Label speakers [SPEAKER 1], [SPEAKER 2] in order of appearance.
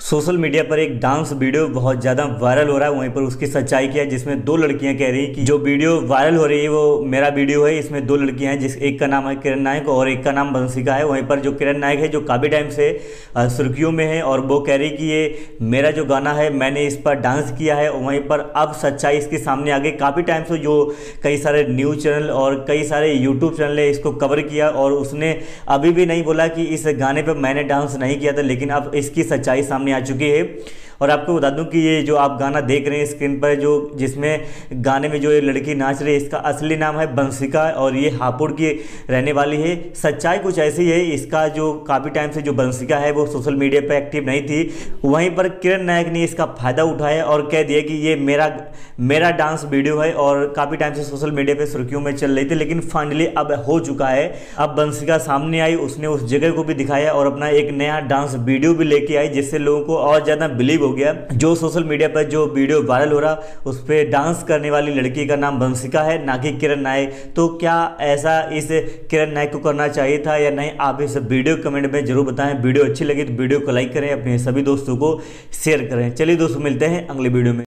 [SPEAKER 1] Social media पर एक dance video बहुत ज़्यादा वायरल हो रहा है। वहीं पर उसकी सच्चाई क्या है, जिसमें दो लड़कियां कह रही हैं कि जो वीडियो वायरल हो रही है वो मेरा वीडियो है। इसमें दो लड़कियां हैं, जिस एक का नाम है किरण नायक और एक का नाम बंसिका है। वहीं पर जो किरण नायक है, जो काफ़ी टाइम से सुर्खियों में है और वो कह रही कि ये मेरा जो गाना है, मैंने इस पर डांस किया है। वहीं पर अब सच्चाई इसके सामने आ गई। काफ़ी टाइम से जो कई सारे न्यूज़ चैनल और कई सारे यूट्यूब चैनल है इसको कवर किया और उसने अभी भी नहीं बोला कि इस गाने पर मैंने डांस नहीं किया था, लेकिन अब इसकी सच्चाई सामने आ चुकी है। और आपको बता दूं कि ये जो आप गाना देख रहे हैं स्क्रीन पर, जो जिसमें गाने में जो ये लड़की नाच रही है, इसका असली नाम है बंसिका और ये हापुड़ की रहने वाली है। सच्चाई कुछ ऐसी है, इसका जो काफ़ी टाइम से जो बंसिका है वो सोशल मीडिया पर एक्टिव नहीं थी। वहीं पर किरण नायक ने इसका फ़ायदा उठाया और कह दिया कि ये मेरा डांस वीडियो है और काफ़ी टाइम से सोशल मीडिया पे सुर्खियों में चल रही थी, लेकिन फाइनली अब हो चुका है। अब बंसिका सामने आई, उसने उस जगह को भी दिखाया और अपना एक नया डांस वीडियो भी लेके आई, जिससे लोगों को और ज़्यादा बिलीव हो गया। जो सोशल मीडिया पर जो वीडियो वायरल हो रहा उस पर डांस करने वाली लड़की का नाम बंसिका है, ना कि किरण नायक। तो क्या ऐसा इस किरण नायक को करना चाहिए था या नहीं, आप इस वीडियो कमेंट में जरूर बताएं। वीडियो अच्छी लगी तो वीडियो को लाइक करें, अपने सभी दोस्तों को शेयर करें। चलिए दोस्तों, मिलते हैं अगले वीडियो में।